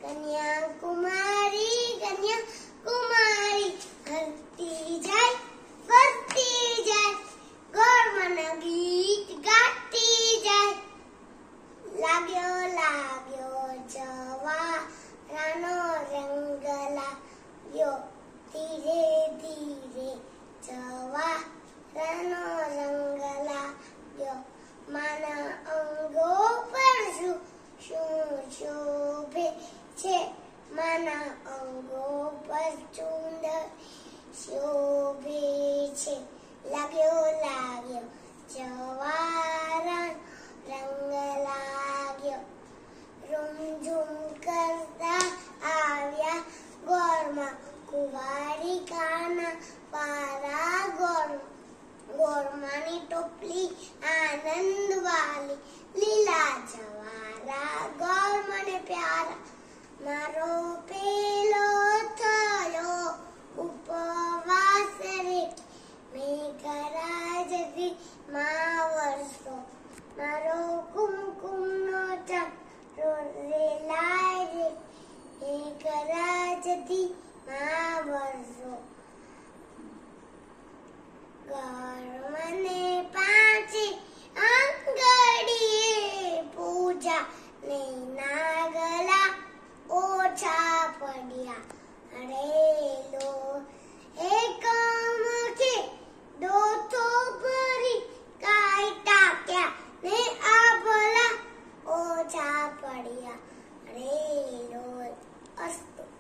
કન્યા કુમારી હરતી જાય ફરતી જાય ગોળમાંના ગીત ગાતી જાય લાગ્યો જવારાનો રંગ લાગ્યો ધીરે ધીરે જવારાનો રંગ લાગ્યો માના અંગો પર શું શોભે છે માના અંગો પર ચુંદર શોભે છે લાગ્યો જવારાનો રંગ લાગ્યો રૂમઝૂમ કરતા આવ્યા ગોળમાં કુંવારી કાના પારા ગોળમાંની ટોપલી આનંદ વાલી લીલા જવારા ગોળ મને પ્યારા મારો પેલો થયો ઉપવાસ રે મેઘરાજથી મા વરસો મારો કુમકુમનો ચાંદલો રેલાય રે મેઘરાજથી મા વરસો ગોળ મને પાંચે આંગળીએ પૂજા ને નાગલા ઓછા પડ્યા રેલો એકમથી દોથો ભરી કાઈ ટાક્યા ને આ ભલા ઓછા પડ્યા રેલો અસ્તુ